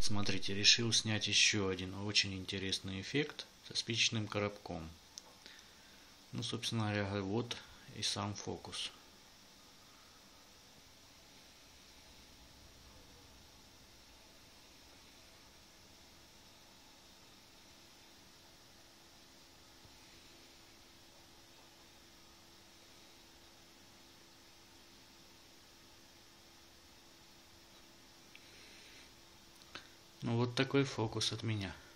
Смотрите, решил снять еще один очень интересный эффект со спичечным коробком. Ну, собственно говоря, вот и сам фокус. Ну, вот такой фокус от меня.